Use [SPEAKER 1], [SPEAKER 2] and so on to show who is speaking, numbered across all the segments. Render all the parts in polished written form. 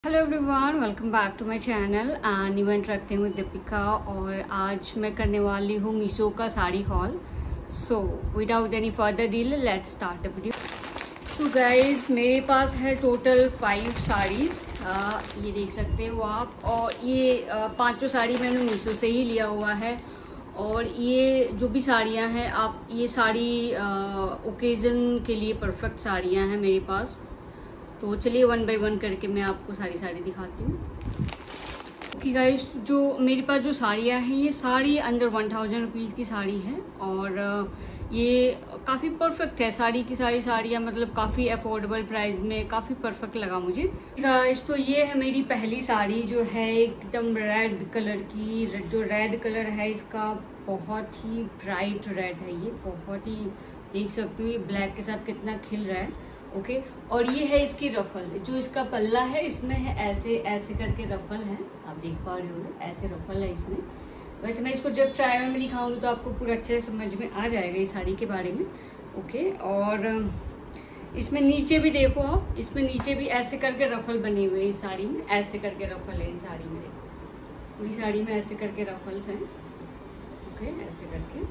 [SPEAKER 1] Hello everyone, welcome back to my channel and new interacting with Deepika. और आज मैं करने वाली हूँ मीशो का sari haul. So without any further deal let's start the video. So guys, मेरे पास है टोटल 5 साड़ीज़, ये देख सकते हो आप। और ये पांचों साड़ी मैंने मीशो से ही लिया हुआ है। और ये जो भी साड़ियाँ हैं आप, ये साड़ी ओकेज़न के लिए परफेक्ट साड़ियाँ हैं मेरे पास। तो चलिए वन बाय वन करके मैं आपको सारी दिखाती हूँ। ओके गाइस, जो मेरे पास जो साड़ियाँ हैं ये साड़ी अंडर 1000 रुपीज़ की साड़ी है। और ये काफ़ी परफेक्ट है। साड़ी की सारी साड़ियाँ मतलब काफ़ी अफोर्डेबल प्राइस में काफ़ी परफेक्ट लगा मुझे। गाइस, तो ये है मेरी पहली साड़ी जो है एकदम रेड कलर की। जो रेड कलर है इसका बहुत ही ब्राइट रेड है। ये बहुत ही देख सकते हो, ये ब्लैक के साथ कितना खिल रहा है। ओके और ये है इसकी रफल। जो इसका पल्ला है इसमें है ऐसे ऐसे करके रफल है, आप देख पा रहे होंगे, ऐसे रफल है इसमें। वैसे मैं इसको जब ट्राई में दिखाऊंगी तो आपको पूरा अच्छे से समझ में आ जाएगा इस साड़ी के बारे में। ओके और इसमें नीचे भी देखो आप, इसमें नीचे भी ऐसे करके रफल बने हुए हैं। इस साड़ी में ऐसे करके रफल है, इन साड़ी में देखो, पूरी साड़ी में ऐसे करके रफल्स हैं। ओके ऐसे करके।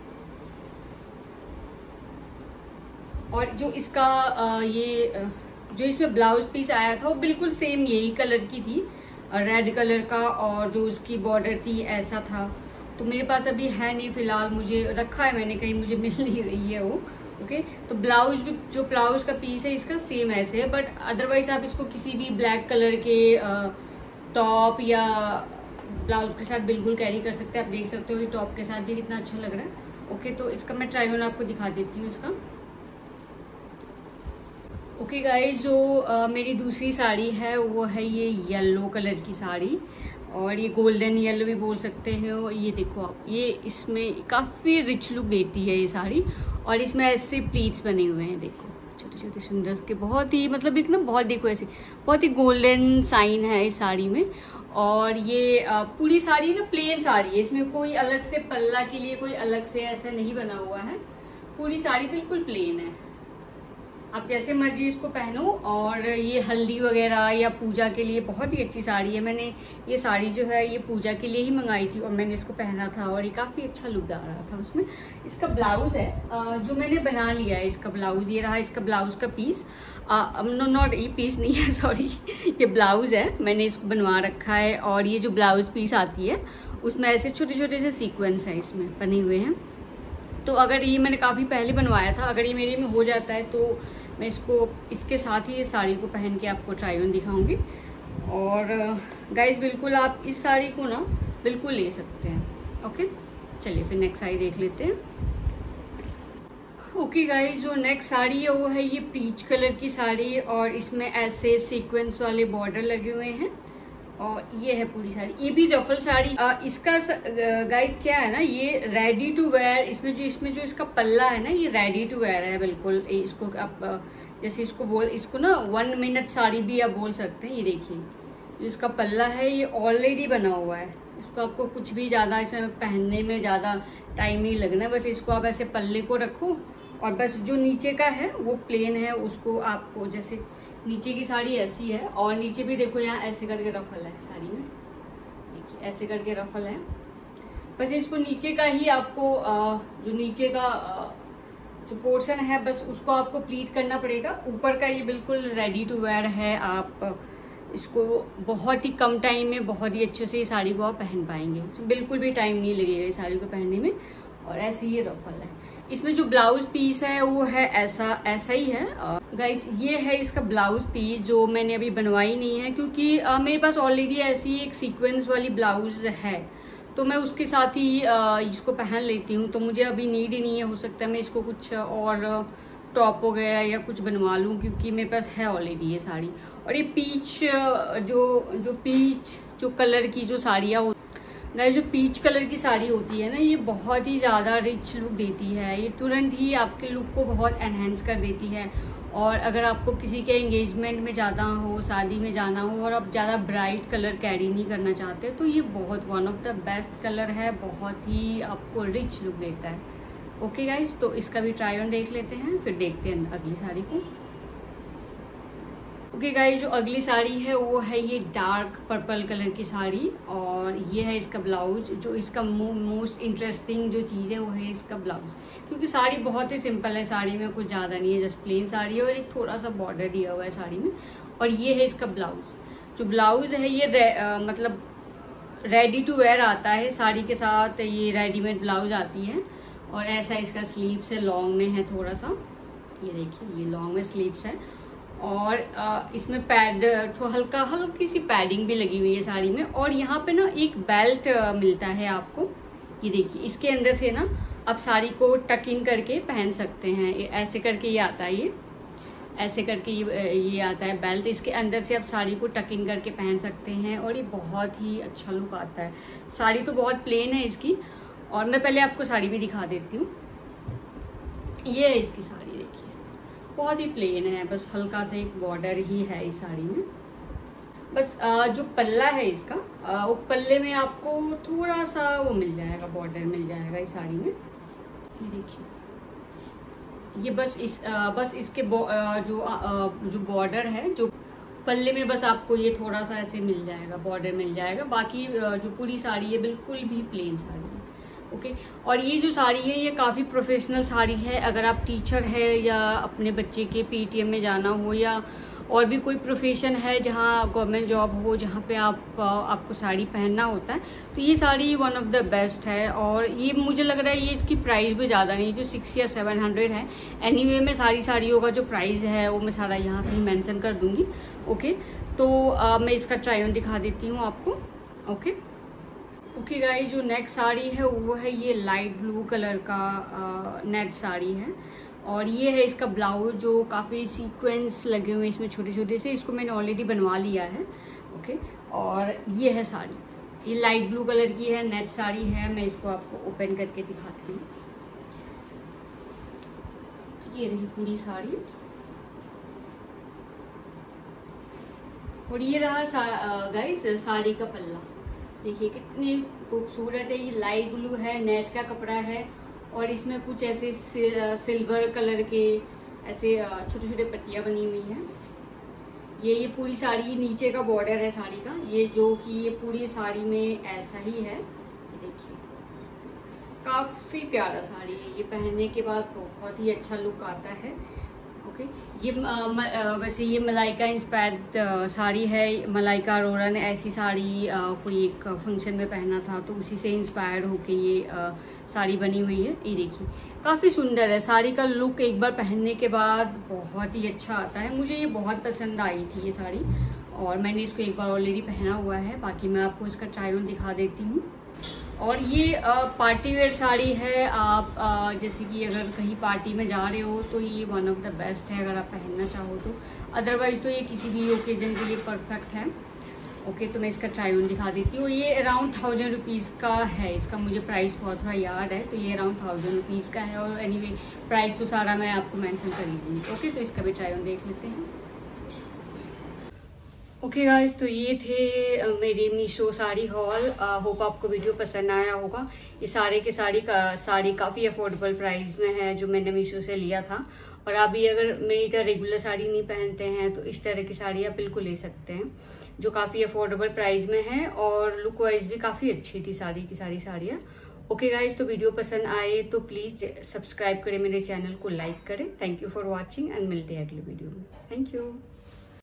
[SPEAKER 1] और जो इसका जो इसमें ब्लाउज पीस आया था वो बिल्कुल सेम यही कलर की थी, रेड कलर का। और जो उसकी बॉर्डर थी ऐसा था। तो मेरे पास अभी है नहीं फिलहाल, मुझे रखा है मैंने, कहीं मुझे मिल नहीं रही है वो। ओके तो ब्लाउज भी, जो ब्लाउज का पीस है इसका सेम ऐसे है। बट अदरवाइज आप इसको किसी भी ब्लैक कलर के टॉप या ब्लाउज के साथ बिल्कुल कैरी कर सकते हैं। आप देख सकते हो ये टॉप के साथ भी कितना अच्छा लग रहा है। ओके तो इसका मैं ट्राई ऑन आपको दिखा देती हूँ इसका। ओके गाइस, जो मेरी दूसरी साड़ी है वो है ये येलो कलर की साड़ी। और ये गोल्डन येलो भी बोल सकते हो। ये देखो आप, ये इसमें काफ़ी रिच लुक देती है ये साड़ी। और इसमें ऐसे प्लीट्स बने हुए हैं, देखो छोटे छोटे सुंदर के, बहुत ही मतलब एक ना बहुत, देखो ऐसे बहुत ही गोल्डन साइन है इस साड़ी में। और ये पूरी साड़ी ना प्लेन साड़ी है, इसमें कोई अलग से पल्ला के लिए कोई अलग से ऐसा नहीं बना हुआ है। पूरी साड़ी बिल्कुल प्लेन है, आप जैसे मर्जी इसको पहनो। और ये हल्दी वगैरह या पूजा के लिए बहुत ही अच्छी साड़ी है। मैंने ये साड़ी जो है ये पूजा के लिए ही मंगाई थी और मैंने इसको पहना था और ये काफ़ी अच्छा लुक आ रहा था उसमें। इसका ब्लाउज है जो मैंने बना लिया है, इसका ब्लाउज ये रहा। इसका ब्लाउज का पीस नॉट ये पीस नहीं है, सॉरी, ये ब्लाउज है, मैंने इसको बनवा रखा है। और ये जो ब्लाउज पीस आती है उसमें ऐसे छोटे छोटे से सीक्वेंस है इसमें बने हुए हैं। तो अगर ये मैंने काफ़ी पहले बनवाया था, अगर ये मेरे में हो जाता है तो मैं इसको इसके साथ ही इस साड़ी को पहन के आपको ट्राई ऑन दिखाऊंगी। और गाइस बिल्कुल आप इस साड़ी को ना बिल्कुल ले सकते हैं। ओके चलिए फिर नेक्स्ट साड़ी देख लेते हैं। ओके गाइस, जो नेक्स्ट साड़ी है वो है ये पीच कलर की साड़ी। और इसमें ऐसे सीक्वेंस वाले बॉर्डर लगे हुए हैं। और ये है पूरी साड़ी, ये भी रफल साड़ी। इसका गाइस क्या है ना, ये रेडी टू वेयर। इसमें जो इसका पल्ला है ना, ये रेडी टू वेयर है बिल्कुल। इसको आप जैसे इसको ना 1 मिनट साड़ी भी आप बोल सकते हैं। ये देखिए जो इसका पल्ला है ये ऑलरेडी बना हुआ है। इसको आपको कुछ भी ज़्यादा इसमें पहनने में ज़्यादा टाइम नहीं लगना है। बस इसको आप ऐसे पल्ले को रखो और बस जो नीचे का है वो प्लेन है, उसको आपको जैसे नीचे की साड़ी ऐसी है। और नीचे भी देखो यहाँ ऐसे करके रफल है साड़ी में, देखिए ऐसे करके रफल है। बस इसको नीचे का ही आपको जो नीचे का जो पोर्शन है बस उसको आपको प्लीट करना पड़ेगा। ऊपर का ये बिल्कुल रेडी टू वेयर है। आप इसको बहुत ही कम टाइम में बहुत ही अच्छे से इस साड़ी को आप पहन पाएंगे। इसमें बिल्कुल भी टाइम नहीं लगेगा इस साड़ी को पहनने में। और ऐसे ये रफल है। इसमें जो ब्लाउज पीस है वो है ऐसा ही है। गाइस ये है इसका ब्लाउज पीस जो मैंने अभी बनवाई नहीं है, क्योंकि मेरे पास ऑलरेडी ऐसी एक सीक्वेंस वाली ब्लाउज है। तो मैं उसके साथ ही इसको पहन लेती हूँ। तो मुझे अभी नीड ही नहीं है, हो सकता है मैं इसको कुछ और टॉप वगैरह या कुछ बनवा लूँ, क्योंकि मेरे पास है ऑलरेडी ये साड़ी। और ये पीच जो कलर की जो साड़ियाँ गाइस, जो पीच कलर की साड़ी होती है ना, ये बहुत ही ज़्यादा रिच लुक देती है। ये तुरंत ही आपके लुक को बहुत एनहेंस कर देती है। और अगर आपको किसी के एंगेजमेंट में जाना हो, शादी में जाना हो और आप ज़्यादा ब्राइट कलर कैरी नहीं करना चाहते तो ये बहुत one of the best colour है। बहुत ही आपको रिच लुक देता है। ओके गाइस, तो इसका भी ट्राई ऑन देख लेते हैं, फिर देखते हैं अगली साड़ी को। ओके गाइस, जो अगली साड़ी है वो है ये डार्क पर्पल कलर की साड़ी, और ये है इसका ब्लाउज। जो इसका मोस्ट इंटरेस्टिंग जो चीज़ है वो है इसका ब्लाउज, क्योंकि साड़ी बहुत ही सिंपल है, साड़ी में कुछ ज़्यादा नहीं है, जस्ट प्लेन साड़ी है और एक थोड़ा सा बॉर्डर दिया हुआ है साड़ी में। और ये है इसका ब्लाउज। जो ब्लाउज है ये मतलब रेडी टू वेयर आता है साड़ी के साथ, ये रेडीमेड ब्लाउज आती है। और ऐसा इसका स्लीव्स है, लॉन्ग में है थोड़ा सा, ये देखिए ये लॉन्ग में स्लीव्स है। और इसमें पैड तो हल्की सी पैडिंग भी लगी हुई है साड़ी में। और यहाँ पे ना एक बेल्ट मिलता है आपको, ये देखिए इसके अंदर से ना आप साड़ी को टक इन करके पहन सकते हैं। ऐसे करके ये आता है, ये ऐसे करके ये आता है बेल्ट, इसके अंदर से आप साड़ी को टक इन करके पहन सकते हैं और ये बहुत ही अच्छा लुक आता है। साड़ी तो बहुत प्लेन है इसकी, और मैं पहले आपको साड़ी भी दिखा देती हूँ। ये है इसकी साड़ी, देखिए बहुत ही प्लेन है, बस हल्का सा एक बॉर्डर ही है इस साड़ी में। बस जो पल्ला है इसका, वो पल्ले में आपको थोड़ा सा वो मिल जाएगा, बॉर्डर मिल जाएगा इस साड़ी में। ये देखिए ये बस इसके जो बॉर्डर है, जो पल्ले में बस आपको ये थोड़ा सा ऐसे मिल जाएगा, बॉर्डर मिल जाएगा। बाकी जो पूरी साड़ी है बिल्कुल भी प्लेन साड़ी है। ओके, और ये जो साड़ी है ये काफ़ी प्रोफेशनल साड़ी है। अगर आप टीचर है या अपने बच्चे के पीटीएम में जाना हो, या और भी कोई प्रोफेशन है जहाँ गवर्नमेंट जॉब हो, जहाँ पे आपको साड़ी पहनना होता है, तो ये sari one of the best है। और ये मुझे लग रहा है ये इसकी प्राइस भी ज़्यादा नहीं, जो 600 या 700 है। एनीवे मैं सारी साड़ियों का जो प्राइस है वो मैं सारा यहाँ पे मेंशन कर दूंगी। ओके, तो मैं इसका ट्राई ऑन दिखा देती हूँ आपको। ओके गाइस, जो नेक्स्ट साड़ी है वो है ये लाइट ब्लू कलर का नेट साड़ी है। और ये है इसका ब्लाउज, जो काफ़ी सीक्वेंस लगे हुए हैं इसमें छोटे छोटे से, इसको मैंने ऑलरेडी बनवा लिया है। ओके, और ये है साड़ी, ये लाइट ब्लू कलर की है, नेट साड़ी है। मैं इसको आपको ओपन करके दिखाती हूँ। ये रही पूरी साड़ी, और ये रहा गाइस साड़ी का पल्ला। देखिए कितनी खूबसूरत है, ये लाइट ब्लू है, नेट का कपड़ा है, और इसमें कुछ ऐसे सिल्वर कलर के ऐसे छोटे छोटे पट्टियाँ बनी हुई हैं। ये पूरी साड़ी, बहुत का बॉर्डर है साड़ी का, ये जो कि ये पूरी साड़ी में ऐसा ही है। ये देखिए काफ़ी प्यारा साड़ी है, ये पहनने के बाद बहुत ही अच्छा लुक आता है। ओके, ये वैसे ये मलाइका इंस्पायर्ड साड़ी है। मलाइका अरोरा ने ऐसी साड़ी कोई एक फंक्शन में पहना था, तो उसी से इंस्पायर्ड होके ये साड़ी बनी हुई है। ये देखिए काफ़ी सुंदर है, साड़ी का लुक एक बार पहनने के बाद बहुत ही अच्छा आता है। मुझे ये बहुत पसंद आई थी ये साड़ी, और मैंने इसको एक बार ऑलरेडी पहना हुआ है। बाकी मैं आपको इसका ट्राई ऑन दिखा देती हूँ। और ये पार्टी वेयर साड़ी है। आप जैसे कि अगर कहीं पार्टी में जा रहे हो तो ये वन ऑफ द बेस्ट है, अगर आप पहनना चाहो तो। अदरवाइज तो ये किसी भी ओकेजन के लिए परफेक्ट है। ओके, तो मैं इसका ट्राई ऑन दिखा देती हूँ। ये अराउंड 1000 रुपीज़ का है, इसका मुझे प्राइस थोड़ा याद है, तो ये अराउंड 1000 रुपीज़ का है। और एनीवे प्राइस तो सारा मैं आपको मेंशन कर ही दूँगी। ओके, तो इसका भी ट्राई ऑन देख लेते हैं। ओके गाइस, तो ये थे मेरी मीशो साड़ी हॉल। होप आपको वीडियो पसंद आया होगा। ये सारे के साड़ी काफ़ी अफोर्डेबल प्राइस में है जो मैंने मीशो से लिया था। और आप भी अगर मेरी तरह रेगुलर साड़ी नहीं पहनते हैं तो इस तरह की साड़ी आप बिल्कुल ले सकते हैं, जो काफ़ी अफोर्डेबल प्राइस में है। और लुक वाइज भी काफ़ी अच्छी थी साड़ी की सारी साड़ियाँ। ओके गाइस, तो वीडियो पसंद आए तो प्लीज़ सब्सक्राइब करें, मेरे चैनल को लाइक करें। Thank you for watching, and मिलते हैं अगले वीडियो में। Thank you.